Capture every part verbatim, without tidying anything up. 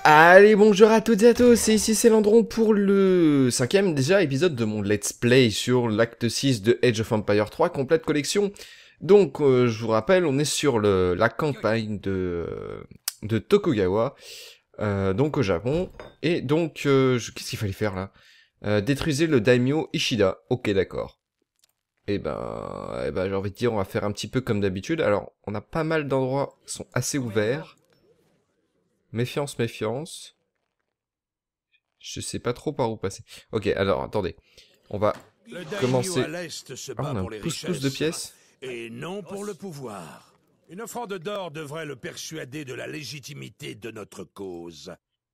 Allez, bonjour à toutes et à tous, et ici c'est Landron pour le cinquième déjà épisode de mon let's play sur l'acte six de Age of Empires trois, complète collection. Donc, euh, je vous rappelle, on est sur le, la campagne de, de Tokugawa, euh, donc au Japon, et donc, euh, je- qu'est-ce qu'il fallait faire là euh, Détruisez le daimyo Ishida, ok d'accord. Et ben, eh ben j'ai envie de dire, on va faire un petit peu comme d'habitude. Alors, on a pas mal d'endroits qui sont assez ouverts. Méfiance, méfiance. Je sais pas trop par où passer. Ok, alors, attendez. On va commencer... à l'est se Ah, bat on a un pour les pouce-pouce de richesses, pièces. et non pour le pouvoir. Une offrande d'or devrait le persuader de la légitimité de notre cause.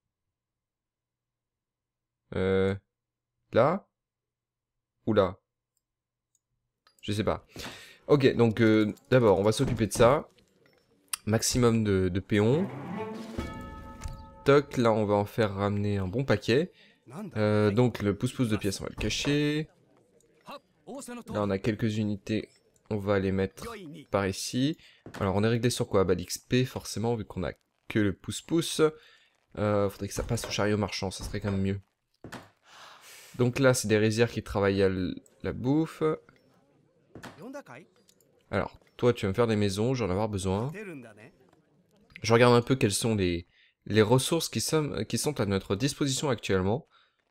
Euh... Là Ou là? Je sais pas. Ok, donc, euh, d'abord, on va s'occuper de ça. Maximum de, de péons. Toc, là, on va en faire ramener un bon paquet. Euh, donc, le pouce-pouce de pièces, on va le cacher. Là, on a quelques unités. On va les mettre par ici. Alors, on est réglé sur quoi? Bah, l'X P, forcément, vu qu'on a que le pouce-pouce. Euh, faudrait que ça passe au chariot marchand, ça serait quand même mieux. Donc là, c'est des rizières qui travaillent à la bouffe. Alors, toi, tu vas me faire des maisons, j'en ai avoir besoin. Je regarde un peu quelles sont les, les ressources qui sont, qui sont à notre disposition actuellement.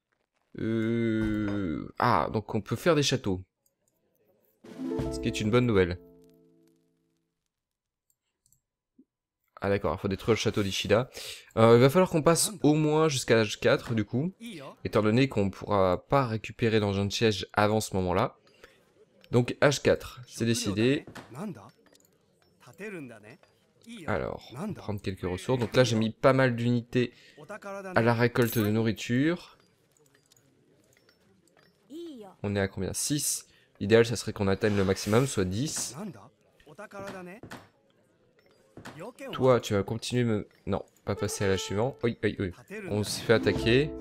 Euh... Ah, donc on peut faire des châteaux. Ce qui est une bonne nouvelle. Ah d'accord, il faut détruire le château d'Ishida. Euh, il va falloir qu'on passe au moins jusqu'à l'âge quatre du coup. Étant donné qu'on ne pourra pas récupérer l'engin de siège avant ce moment-là. Donc âge quatre, c'est décidé. Alors, on va prendre quelques ressources. Donc là j'ai mis pas mal d'unités à la récolte de nourriture. On est à combien? Six. L'idéal ça serait qu'on atteigne le maximum, soit dix. Toi, tu vas continuer me... Non, pas passer à l'âge suivant. Oui, oui, oui. On se fait attaquer.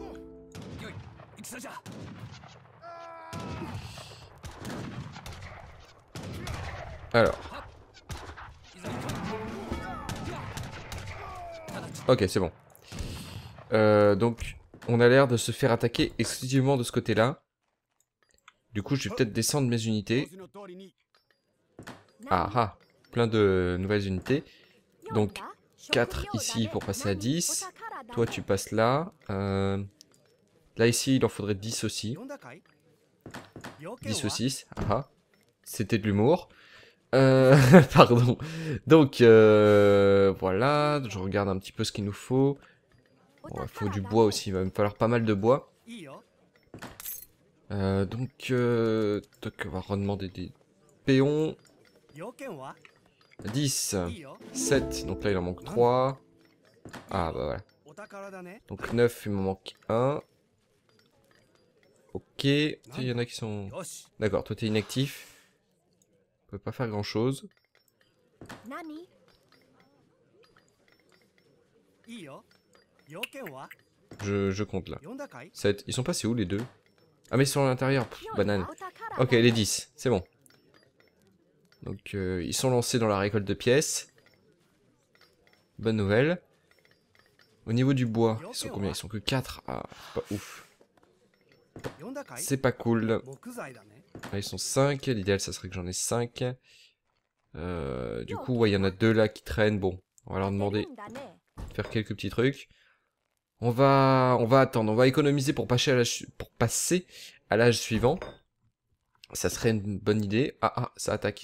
Alors. Ok, c'est bon. Euh, donc, on a l'air de se faire attaquer exclusivement de ce côté-là. Du coup, je vais peut-être descendre mes unités. Ah ah, plein de nouvelles unités. Donc, quatre ici pour passer à dix. Toi, tu passes là. Euh... Là, ici, il en faudrait dix aussi. dix aussi. Ah ah. C'était de l'humour. Euh... Pardon. Donc, euh... voilà. Je regarde un petit peu ce qu'il nous faut. Bon, il faut du bois aussi. Il va me falloir pas mal de bois. Euh, donc, euh... toc, on va redemander des péons. dix, sept, donc là il en manque trois. Ah bah voilà. Donc neuf, il m'en manque un. Ok, il y en a qui sont... D'accord, toi t'es inactif. On peut pas faire grand chose. Je, je compte là. sept, ils sont passés où les deux? Ah mais ils sont à l'intérieur, banane. Ok, les dix, c'est bon. Donc euh, ils sont lancés dans la récolte de pièces. Bonne nouvelle. Au niveau du bois, ils sont combien? Ils sont que quatre. Ah, pas ouf. C'est pas cool. Là, ils sont cinq. L'idéal, ça serait que j'en ai cinq. Euh, du coup, ouais, il y en a deux là qui traînent. Bon, on va leur demander de faire quelques petits trucs. On va, on va attendre. On va économiser pour passer à l'âge, pour passer à l'âge suivant. Ça serait une bonne idée. Ah, ah, ça attaque.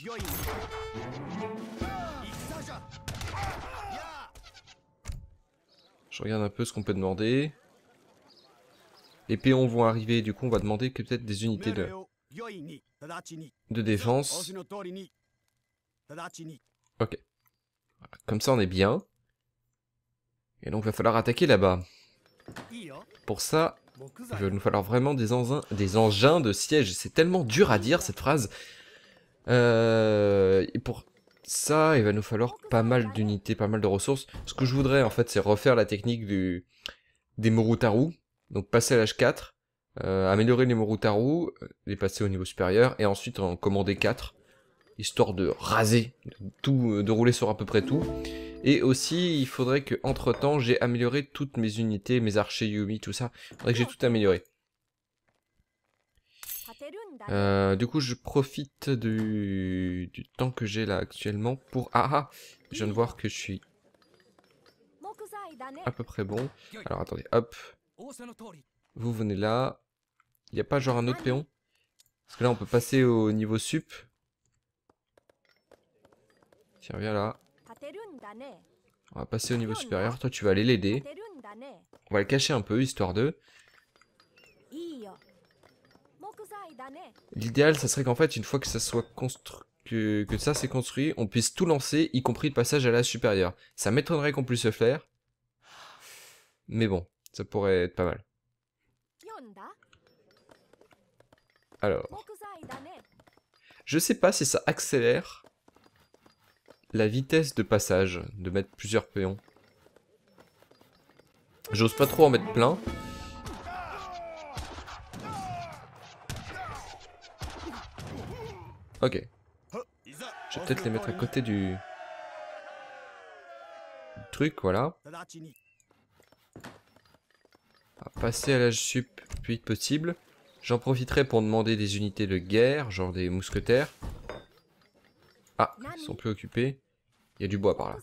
Je regarde un peu ce qu'on peut demander. Les péons vont arriver, du coup on va demander que peut-être des unités de, de défense. Ok. Comme ça on est bien. Et donc il va falloir attaquer là-bas. Pour ça, il va nous falloir vraiment des, engins, des engins de siège. C'est tellement dur à dire cette phrase. Euh, et pour ça, il va nous falloir pas mal d'unités, pas mal de ressources. Ce que je voudrais en fait, c'est refaire la technique du, des Morutaru. Donc passer à l'âge quatre, euh, améliorer les Morutaru, les passer au niveau supérieur, et ensuite en commander quatre, histoire de raser, tout, de rouler sur à peu près tout. Et aussi, il faudrait que entre temps, j'ai amélioré toutes mes unités, mes archers Yumi, tout ça. Il faudrait que j'ai tout amélioré. Euh, du coup, je profite du, du temps que j'ai là actuellement pour... Ah ah, je viens de voir que je suis à peu près bon. Alors attendez, hop. Vous venez là. Il n'y a pas genre un autre péon? Parce que là, on peut passer au niveau sup. Tiens, viens là. On va passer au niveau supérieur. Toi, tu vas aller l'aider. On va le cacher un peu, histoire de... L'idéal, ça serait qu'en fait, une fois que ça soit construit, que, que ça c'est construit, on puisse tout lancer, y compris le passage à la supérieure. Ça m'étonnerait qu'on puisse le faire. Mais bon, ça pourrait être pas mal. Alors... Je sais pas si ça accélère la vitesse de passage, de mettre plusieurs péons. J'ose pas trop en mettre plein. Ok. Je vais peut-être les mettre à côté du... du truc, voilà. On va passer à l'âge sup le plus vite possible. J'en profiterai pour demander des unités de guerre, genre des mousquetaires. Ah, ils sont plus occupés. Il y a du bois par là.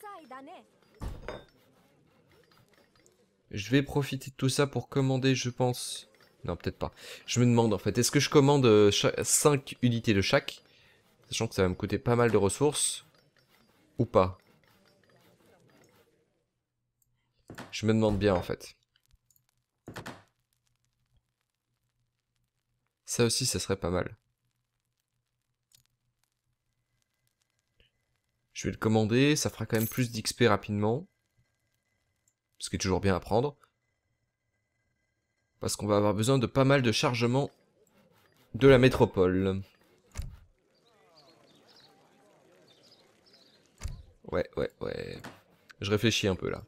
Je vais profiter de tout ça pour commander, je pense... Non, peut-être pas. Je me demande en fait, est-ce que je commande cinq unités de chaque? Sachant que ça va me coûter pas mal de ressources. Ou pas? Je me demande bien en fait. Ça aussi, ça serait pas mal. Je vais le commander, ça fera quand même plus d'X P rapidement. Ce qui est toujours bien à prendre. Parce qu'on va avoir besoin de pas mal de chargements de la métropole. Ouais, ouais, ouais. Je réfléchis un peu là.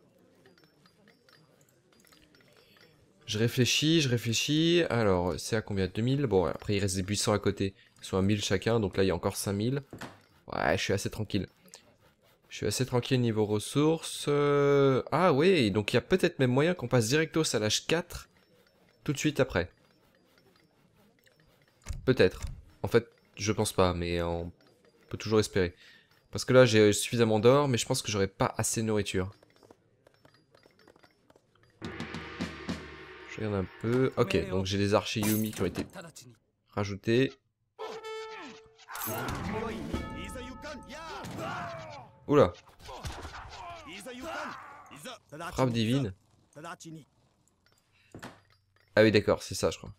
Je réfléchis, je réfléchis. Alors, c'est à combien? deux mille? Bon, après il reste des buissons à côté. Ils sont à mille chacun, donc là il y a encore cinq mille. Ouais, je suis assez tranquille. Je suis assez tranquille niveau ressources. Euh... Ah ouais, donc il y a peut-être même moyen qu'on passe directos à l'âge quatre. Tout de suite après. Peut-être. En fait, je pense pas, mais on peut toujours espérer. Parce que là, j'ai suffisamment d'or, mais je pense que j'aurai pas assez de nourriture. Je regarde un peu. Ok, donc j'ai des archers Yumi qui ont été rajoutés. Oula. Frappe divine. Ah oui, d'accord, c'est ça, je crois.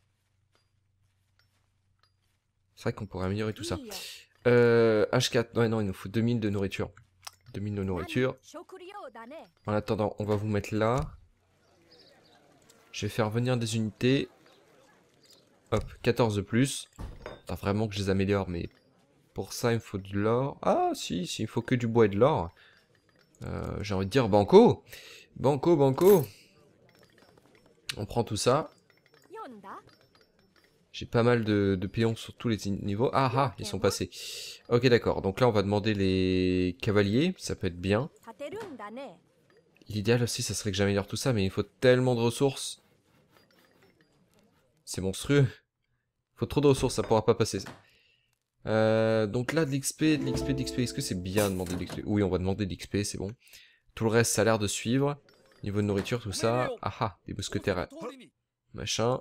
C'est vrai qu'on pourrait améliorer tout ça. Euh, H quatre, ouais, non, il nous faut deux mille de nourriture. deux mille de nourriture. En attendant, on va vous mettre là. Je vais faire venir des unités. Hop, quatorze de plus. Attends, vraiment que je les améliore, mais pour ça, il me faut de l'or. Ah, si, si, il faut que du bois et de l'or. Euh, J'ai envie de dire banco. Banco, banco. On prend tout ça. J'ai pas mal de, de péons sur tous les niveaux. Ah ah, ils sont passés. Ok, d'accord. Donc là, on va demander les cavaliers. Ça peut être bien. L'idéal aussi, ça serait que j'améliore tout ça, mais il faut tellement de ressources. C'est monstrueux. Il faut trop de ressources, ça pourra pas passer. Euh, donc là, de l'X P, de l'X P, de l'X P. Est-ce que c'est bien de demander de l'X P? Oui, on va demander de l'X P, c'est bon. Tout le reste, ça a l'air de suivre. Niveau de nourriture, tout ça. Ah ah, des mousquetaires. Machin.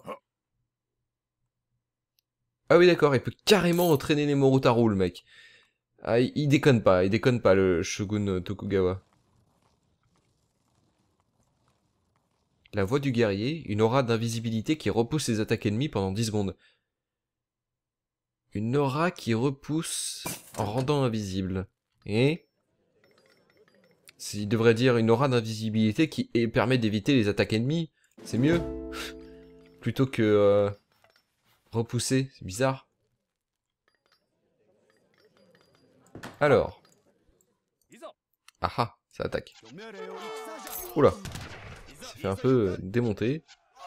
Ah oui, d'accord, il peut carrément entraîner les Morutaru, le mec. Ah, il, il déconne pas, il déconne pas, le shogun Tokugawa. La voix du guerrier, une aura d'invisibilité qui repousse les attaques ennemies pendant dix secondes. Une aura qui repousse en rendant invisible. Et il devrait dire une aura d'invisibilité qui permet d'éviter les attaques ennemies. C'est mieux. Plutôt que euh, repousser, c'est bizarre. Alors. Ah ah, ça attaque. Oula. Ça fait un peu euh, démonter.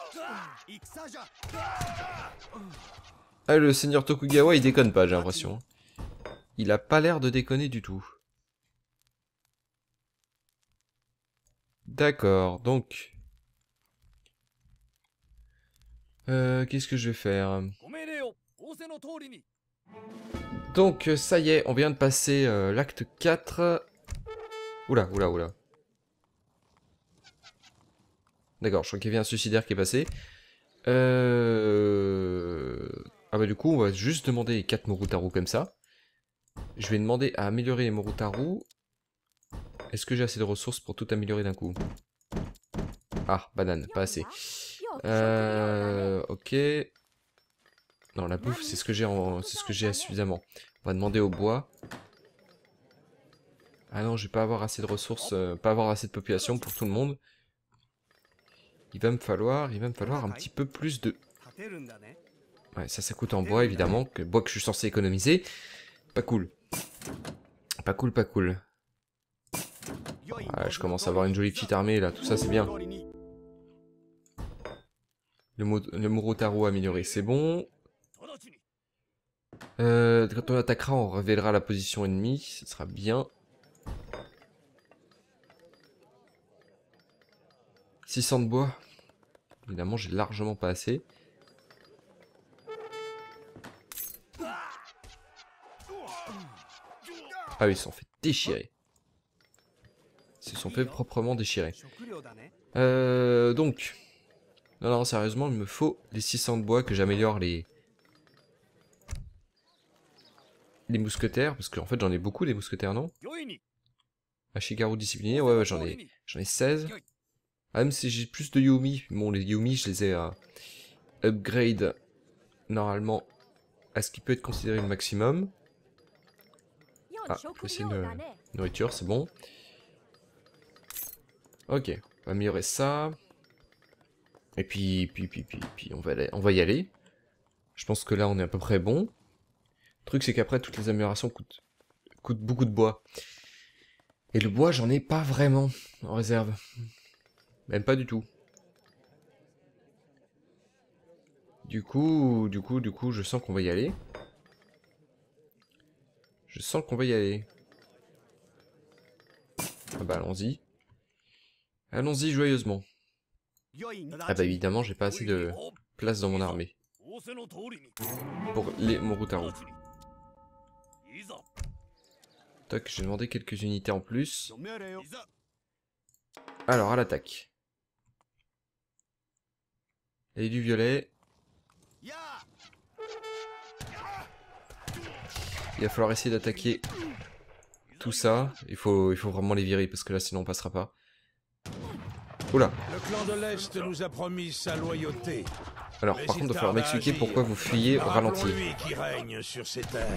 Ah, le seigneur Tokugawa, il déconne pas, j'ai l'impression. Il a pas l'air de déconner du tout. D'accord, donc... Euh, qu'est-ce que je vais faire? Donc, ça y est, on vient de passer euh, l'acte quatre. Oula, oula, oula. D'accord, je crois qu'il y avait un suicidaire qui est passé. Euh... Ah bah du coup, on va juste demander les quatre Morutaru comme ça. Je vais demander à améliorer les Morutaru. Est-ce que j'ai assez de ressources pour tout améliorer d'un coup? Ah, banane, pas assez. Euh... Ok. Non, la bouffe, c'est ce que j'ai en... c'est ce que j'ai suffisamment. On va demander au bois. Ah non, je vais pas avoir assez de ressources, euh, pas avoir assez de population pour tout le monde. Il va me falloir, il va me falloir un petit peu plus de... Ouais, ça, ça coûte en bois, évidemment, que bois que je suis censé économiser. Pas cool. Pas cool, pas cool. Ah, je commence à avoir une jolie petite armée, là, tout ça, c'est bien. Le, Mo le Morutaru amélioré, c'est bon. Euh, quand on attaquera, on révélera la position ennemie, ce sera bien. six cents de bois. Évidemment, j'ai largement pas assez. Ah oui, ils se sont fait déchirer. Ils se sont fait proprement déchirer. Euh, donc... Non, non, sérieusement, il me faut les six cents de bois que j'améliore les... Les mousquetaires, parce qu'en fait, j'en ai beaucoup des mousquetaires, non? Ashigaru discipliné, ouais, ouais, j'en ai... J'en ai seize. Ah, même si j'ai plus de Yumi. Bon, les Yumi, je les ai à... upgrade, normalement, à ce qui peut être considéré le maximum. Ah, c'est une nourriture, c'est bon. Ok, on va améliorer ça. Et puis, puis, puis, puis, puis on va, aller, on va y aller. Je pense que là, on est à peu près bon. Le truc, c'est qu'après, toutes les améliorations coûtent, coûtent beaucoup de bois. Et le bois, j'en ai pas vraiment en réserve. Même pas du tout. Du coup, du coup, du coup, je sens qu'on va y aller. Je sens qu'on va y aller. Ah bah, allons-y. Allons-y joyeusement. Ah bah évidemment, j'ai pas assez de place dans mon armée. Pour les Morutaru. Toc, j'ai demandé quelques unités en plus. Alors, à l'attaque. Et du violet. Il va falloir essayer d'attaquer tout ça. Il faut, il faut vraiment les virer parce que là, sinon on passera pas. Oula. Le clan de l'Est nous a promis sa loyauté. Alors, par contre, il va falloir m'expliquer pourquoi vous fuyez au ralenti. Lui qui règne sur ces terres.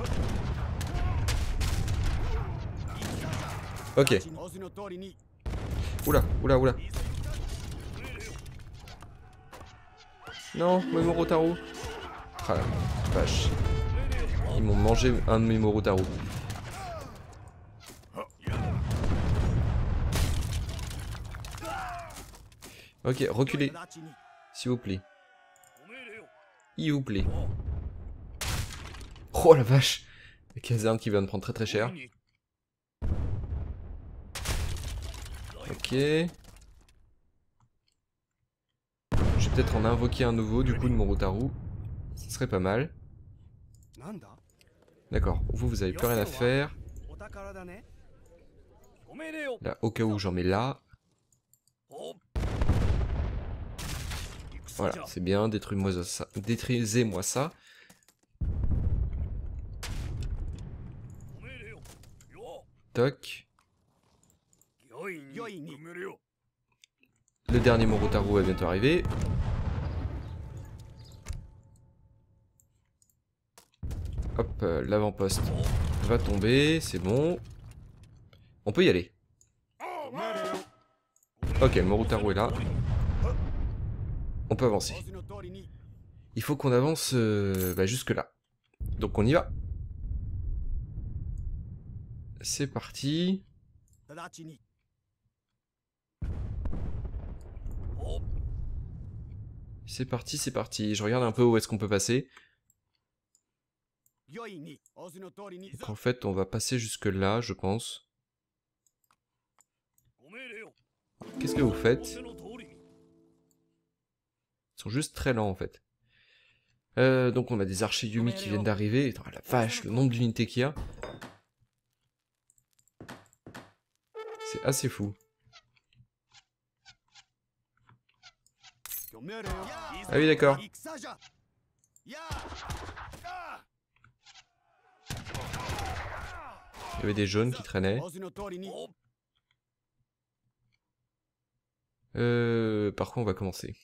Ok. Oula, oula, oula. Non, mes Morutaru. Ah la vache. Ils m'ont mangé un de mes Morutaru. Ok, reculez. S'il vous plaît. S'il vous plaît. Oh la vache. La caserne qui vient de prendre très très cher. Ok. Je vais peut-être en invoquer un nouveau du coup de Morutaru. Ce serait pas mal. D'accord, vous, vous avez plus rien à faire. Là, au cas où j'en mets là. Voilà, c'est bien, détruisez-moi ça. Détruisez-moi ça. Toc. Le dernier Morutaru est bientôt arrivé. Hop, euh, l'avant-poste va tomber, c'est bon. On peut y aller. Ok, le Morutaru est là. On peut avancer. Il faut qu'on avance euh, bah, jusque là. Donc on y va. C'est parti. C'est parti, c'est parti. Je regarde un peu où est-ce qu'on peut passer. Donc en fait, on va passer jusque là, je pense. Qu'est-ce que vous faites? Ils sont juste très lents en fait. Euh, donc on a des archers Yumi qui viennent d'arriver. La vache, le nombre d'unités qu'il y a. C'est assez fou. Ah oui, d'accord. Il y avait des jaunes qui traînaient. Euh, par quoi on va commencer?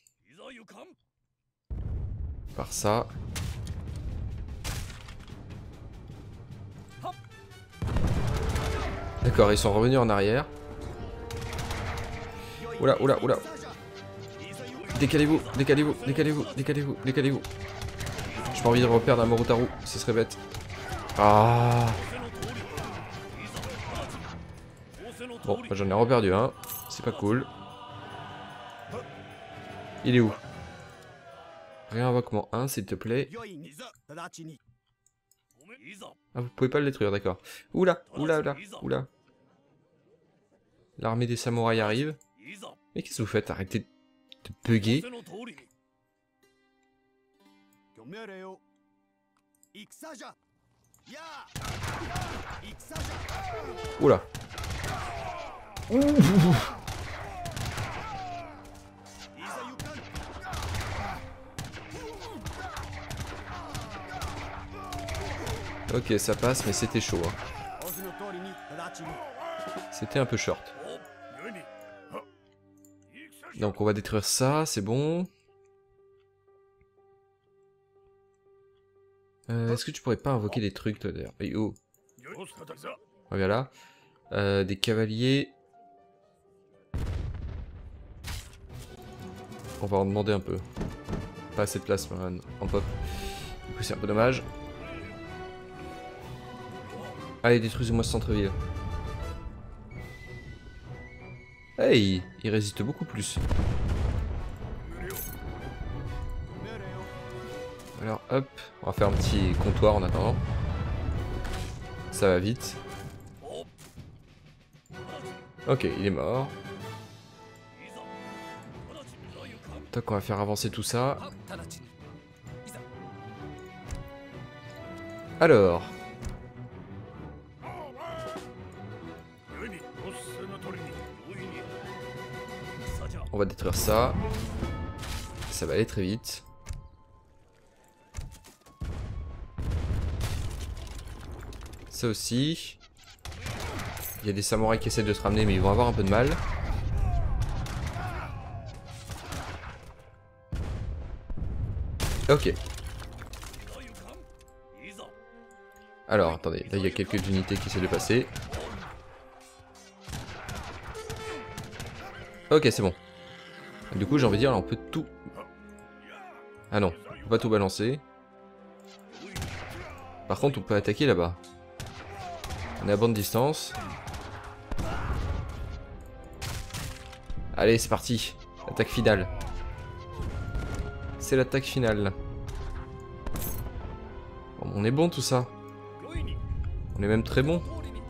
Par ça. D'accord, ils sont revenus en arrière. Oula, oula, oula. Décalez-vous, décalez-vous, décalez-vous, décalez-vous, décalez-vous. J'ai pas envie de reperdre un Morutaru, ce serait bête. Ah. Bon, j'en ai reperdu un. C'est pas cool. Il est où? Réinvoquement un, s'il te plaît. Ah, vous pouvez pas le détruire, d'accord. Oula, oula, oula, oula. L'armée des samouraïs arrive. Mais qu'est-ce que vous faites? Arrêtez de bugger. Oula. Ouh. Ok, ça passe, mais c'était chaud. Hein. C'était un peu short. Donc on va détruire ça, c'est bon. Euh, Est-ce que tu pourrais pas invoquer des trucs, toi, d'ailleurs? Hey, oh. Voilà. Euh, des cavaliers. On va en demander un peu. Pas assez de place, man, en pop. Du coup, c'est un peu dommage. Allez, détruisez-moi ce centre-ville. Hey, il résiste beaucoup plus. Alors, hop, on va faire un petit comptoir en attendant. Ça va vite. Ok, il est mort. Toc, on va faire avancer tout ça. Alors. On va détruire ça. Ça va aller très vite. Ça aussi. Il y a des samouraïs qui essaient de se ramener, mais ils vont avoir un peu de mal. Ok. Alors, attendez, là il y a quelques unités qui essaient de passer. Ok, c'est bon. Du coup, j'ai envie de dire, là, on peut tout... Ah non, on peut pas tout balancer. Par contre, on peut attaquer là-bas. On est à bonne distance. Allez, c'est parti. Attaque finale. C'est l'attaque finale. Bon, on est bon tout ça. On est même très bon.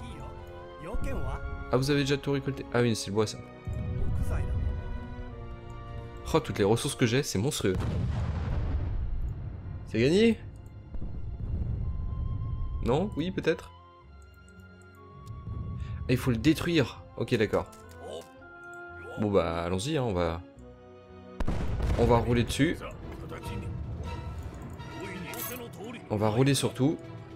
Ah, vous avez déjà tout récolté? Ah oui, c'est le bois ça. Oh, toutes les ressources que j'ai, c'est monstrueux. C'est gagné? Non? Oui, peut-être? Ah, il faut le détruire. Ok, d'accord. Bon bah, allons-y, hein, on va... On va rouler dessus. On va rouler sur tout.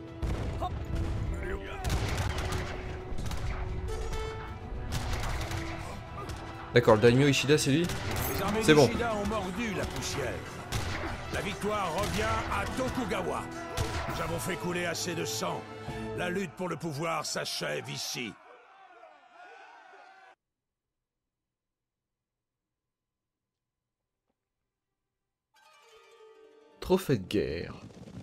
D'accord, le daimyo Ishida, c'est lui? C'est bon. Ont mordu la poussière. La victoire revient à Tokugawa. Nous avons fait couler assez de sang. La lutte pour le pouvoir s'achève ici. Trophée de guerre.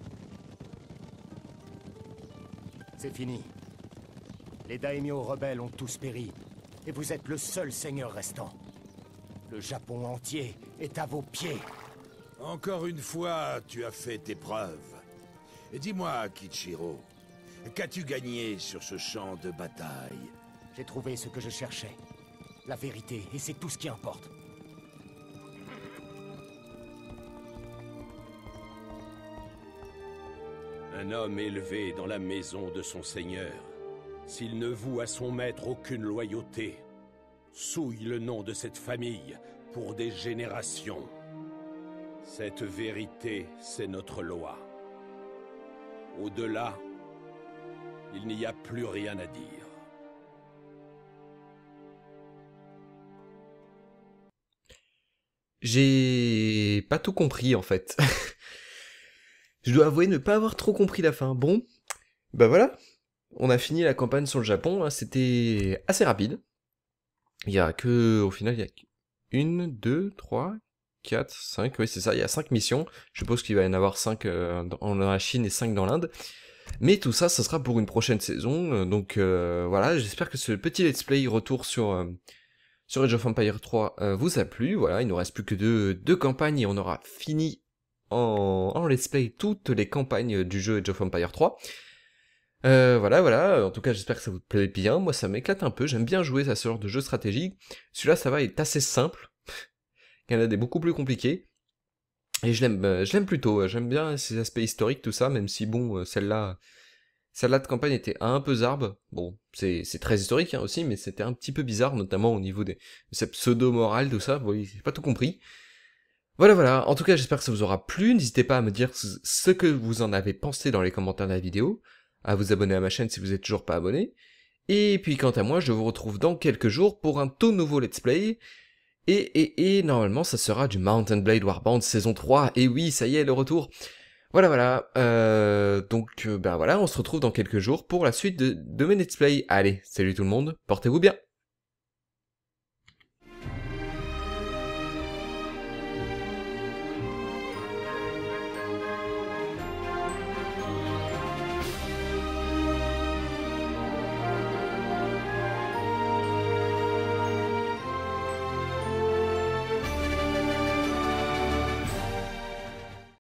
C'est fini. Les daimyo rebelles ont tous péri. Et vous êtes le seul seigneur restant. Le Japon entier est à vos pieds. Encore une fois, tu as fait tes preuves. Et dis-moi, Kichiro, qu'as-tu gagné sur ce champ de bataille? J'ai trouvé ce que je cherchais. la vérité, et c'est tout ce qui importe. Un homme élevé dans la maison de son seigneur, s'il ne voue à son maître aucune loyauté, souille le nom de cette famille pour des générations. Cette vérité, c'est notre loi. Au-delà, il n'y a plus rien à dire. J'ai pas tout compris en fait. Je dois avouer ne pas avoir trop compris la fin. Bon, bah voilà, on a fini la campagne sur le Japon, hein. C'était assez rapide. Il y a que, au final, il y a une, deux, trois, quatre, cinq, oui c'est ça, il y a cinq missions. Je suppose qu'il va y en avoir cinq euh, dans la Chine et cinq dans l'Inde. Mais tout ça, ça sera pour une prochaine saison. Donc euh, voilà, j'espère que ce petit let's play retour sur... Euh, sur Age of Empires trois euh, vous a plu. Voilà, il nous reste plus que deux, deux campagnes et on aura fini en, en let's play toutes les campagnes du jeu Age of Empires trois. Euh, voilà, voilà, en tout cas j'espère que ça vous plaît bien, moi ça m'éclate un peu, j'aime bien jouer à ce genre de jeu stratégique. Celui-là ça va, il est assez simple, il y en a des beaucoup plus compliqués, et je l'aime euh, je l'aime plutôt, j'aime bien ces aspects historiques, tout ça, même si bon, celle-là, celle-là de campagne était un peu zarbe, bon, c'est très historique hein, aussi, mais c'était un petit peu bizarre, notamment au niveau des, de cette pseudo-morale, tout ça, vous voyez, j'ai pas tout compris. Voilà, voilà, en tout cas j'espère que ça vous aura plu, n'hésitez pas à me dire ce que vous en avez pensé dans les commentaires de la vidéo, à vous abonner à ma chaîne si vous n'êtes toujours pas abonné, et puis quant à moi je vous retrouve dans quelques jours pour un tout nouveau let's play, et, et, et normalement ça sera du Mount and Blade Warband saison trois, et oui ça y est le retour. Voilà voilà, euh, donc euh, ben voilà, on se retrouve dans quelques jours pour la suite de, de mes let's play. Allez, salut tout le monde, portez-vous bien.